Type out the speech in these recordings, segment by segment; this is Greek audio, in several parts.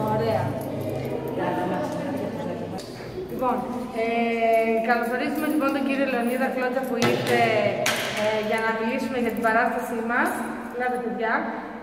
Ωραία. Λοιπόν, καλωσορίζουμε λοιπόν τον κύριο Λεωνίδα Κλώτσα που ήρθε για να μιλήσουμε για την παράστασή μας. Λάβε παιδιά.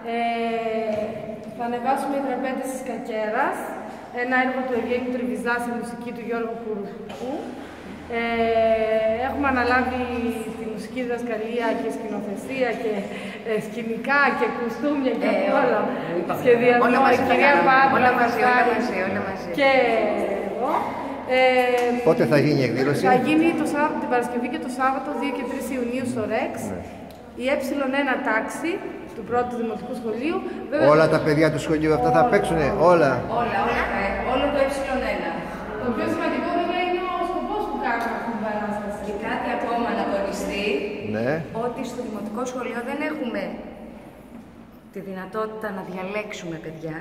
Θα ανεβάσουμε οι τραπέτες της Κακέρας, ένα έργο του Ευγένιου Τριβιζά σε μουσική του Γιώργου Κουρουφού. Έχουμε αναλάβει τη μουσική διδασκαλία και σκηνοθεσία και σκηνικά και κουστούμια και όλα. Σχεδιασμό, όλα μαζί, κυρία Πάτρα, όλα μαζί. Και εγώ. Πότε θα γίνει η εκδήλωση? Θα γίνει την Παρασκευή και το Σάββατο 2 και 3 Ιουνίου στο Ρεξ. Η Ε1 τάξη του πρώτου δημοτικού σχολείου. Βέβαια, όλα τα παιδιά του σχολείου αυτά θα παίξουνε, όλα. Όλο το Ε1. Το πιο σημαντικό βέβαια είναι ο σκοπός που κάνουμε αυτή την παράσταση. Και κάτι ακόμα να τονιστεί, Ναι. ότι στο δημοτικό σχολείο δεν έχουμε τη δυνατότητα να διαλέξουμε παιδιά.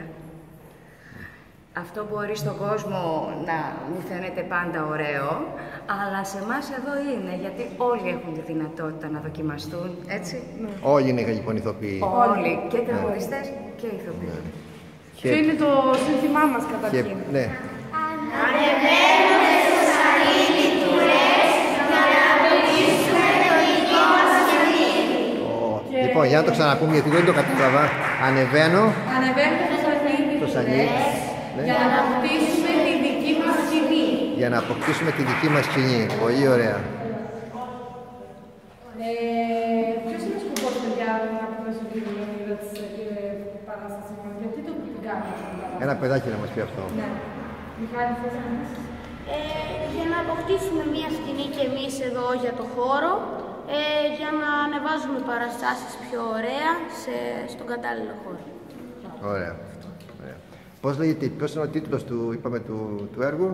Αυτό μπορεί στον κόσμο να μην φαίνεται πάντα ωραίο, αλλά σε εμάς εδώ είναι, γιατί όλοι έχουν τη δυνατότητα να δοκιμαστούν, έτσι. Ναι. Όλοι είναι λοιπόν ηθοποιοί. Όλοι, και τραγουδιστές και ηθοποιοί. Ποιο είναι το σύνθημά μας καταρχήν? Ναι. Ανεβαίνουμε στο σαλίδι του Ρεξ για να αποκτήσουμε το δικό μας σκηνή. Λοιπόν, για να το ξαναπούμε γιατί δεν το κατάλαβα. Ανεβαίνω Ανεβαίνουμε στο σαλίδι του Ρεξ για να αποκτήσουμε τη δική μας σκηνή. Για να αποκτήσουμε τη δική μας σκηνή. Πολύ ωραία. Ποιος είναι ο σκοπός, παιδιά, να αποδώσω την Λεωνίδα της παράστασης μας? Γιατί το κάνουμε αυτή την παράσταση? Ένα παιδάκι να μας πει αυτό. Ναι. Μιχάλη, θες να πεις? Για να αποκτήσουμε μία σκηνή και εμείς εδώ για το χώρο, για να ανεβάζουμε παραστάσεις πιο ωραία στον κατάλληλο χώρο. Ωραία. Πώς λέγεται, ποιος είναι ο τίτλος του, είπαμε, του έργου?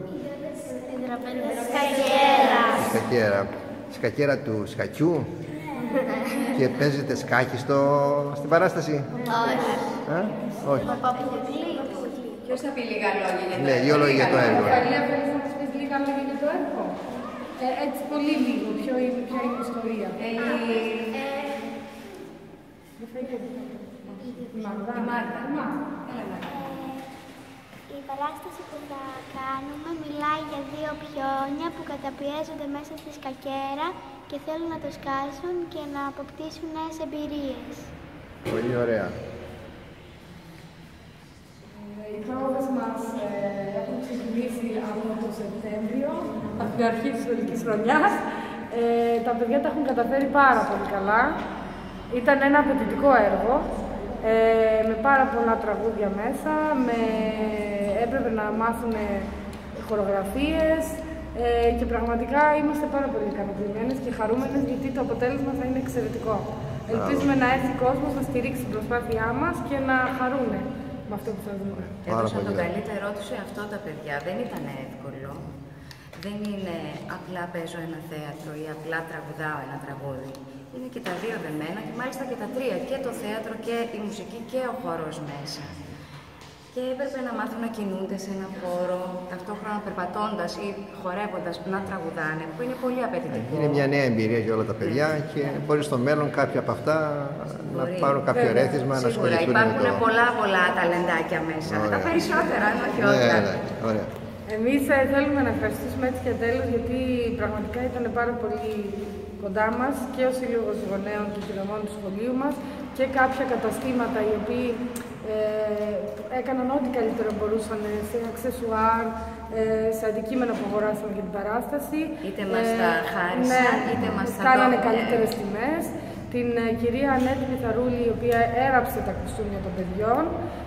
Σκακέρα. Σκακέρα. Σκακέρα του σκακιού. Και παίζετε σκάκι στην παράσταση? Όχι. Ποιος θα πει λίγα λόγια για το έργο? Ναι, δύο λόγια για το έργο. Καλία, θέλεις να μας πεις λίγα λόγια για το έργο? Έτσι πολύ λίγο, ποια είναι η ιστορία? Η Μάγδα. Η παράσταση που θα κάνουμε μιλάει για δύο πιόνια που καταπιέζονται μέσα στη σκακέρα και θέλουν να το σκάσουν και να αποκτήσουν νέες εμπειρίες. Πολύ ωραία. Οι πρόβες μας έχουν ξεκινήσει από το Σεπτέμβριο, από την αρχή της σχολικής χρονιάς. Τα παιδιά τα έχουν καταφέρει πάρα πολύ καλά. Ήταν ένα απαιτητικό έργο, με πάρα πολλά τραγούδια μέσα, έπρεπε να μάθουν χορογραφίες και πραγματικά είμαστε πάρα πολύ ικανοποιημένες και χαρούμενες γιατί το αποτέλεσμα θα είναι εξαιρετικό. Ελπίζουμε να έρθει ο κόσμος να στηρίξει την προσπάθειά μας και να χαρούν με αυτό που θα δούμε. Έδωσαν το καλύτερό τους σε αυτό τα παιδιά. Δεν ήταν εύκολο. Δεν είναι απλά παίζω ένα θέατρο ή απλά τραγουδάω ένα τραγούδι. Είναι και τα δύο δεμένα και μάλιστα και τα τρία. Και το θέατρο και η μουσική και ο χορός μέσα. Και έπρεπε να μάθουν να κινούνται σε ένα χώρο, ταυτόχρονα περπατώντας ή χορεύοντας να τραγουδάνε, που είναι πολύ απαιτητικό. Είναι μια νέα εμπειρία για όλα τα παιδιά και μπορεί στο μέλλον κάποια από αυτά να πάρουν κάποιο ρέθισμα, να ασχοληθούν με το... Υπάρχουν πολλά ταλεντάκια μέσα. Ωραία. Τα περισσότερα, αν όχι όλα. Ωραία. Εμείς θέλουμε να ευχαριστήσουμε έτσι και τέλος, γιατί πραγματικά ήταν πάρα πολύ κοντά μας και ο Σύλλογος Γονέων και Κυδεμών του σχολείου μας και κάποια καταστήματα οι οποίοι έκαναν ό,τι καλύτερο μπορούσαν σε αξεσουάρ, σε αντικείμενα που αγοράσαμε για την παράσταση. Είτε μας τα χάρισαν, είτε μας τα κάνανε καλύτερες τιμές. Την κυρία Ανέτη Μηθαρούλη, η οποία έραψε τα κουστούμια των παιδιών,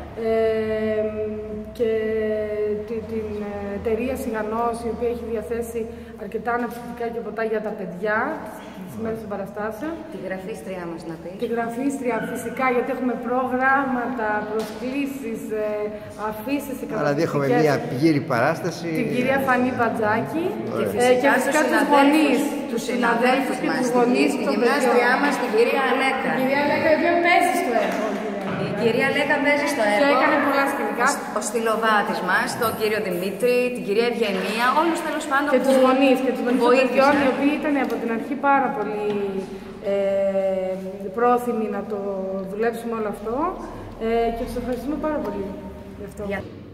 και την εταιρεία Σιγανός, η οποία έχει διαθέσει αρκετά αναψυκτικά και ποτά για τα παιδιά τις μέρες των παραστάσεων. Τη γραφίστρια μας να πει. Τη γραφίστρια φυσικά, γιατί έχουμε προγράμματα, προσκλήσεις, αφήσεις, δηλαδή έχουμε μια πλήρη παράσταση. Την κυρία Φανή Μπατζάκη και φυσικά τους γονείς, τους συναδέλφους και τους γονείς τη γυμνάστριά μας, την κυρία Αλέκα. Η κυρία Αλέκα, η οποία παίζει στο έργο. Η κυρία Αλέκα παίζει στο έργο. Και έκανε πολλά σκηνικά. Ο στυλοβάτης μας, τον κύριο Δημήτρη, την κυρία Ευγενία, όλους τέλος πάντων. Και τους γονείς των παιδιών, οι οποίοι ήταν από την αρχή πάρα πολύ πρόθυμοι να το δουλέψουμε όλο αυτό. Και τους ευχαριστούμε πάρα πολύ γι' αυτό.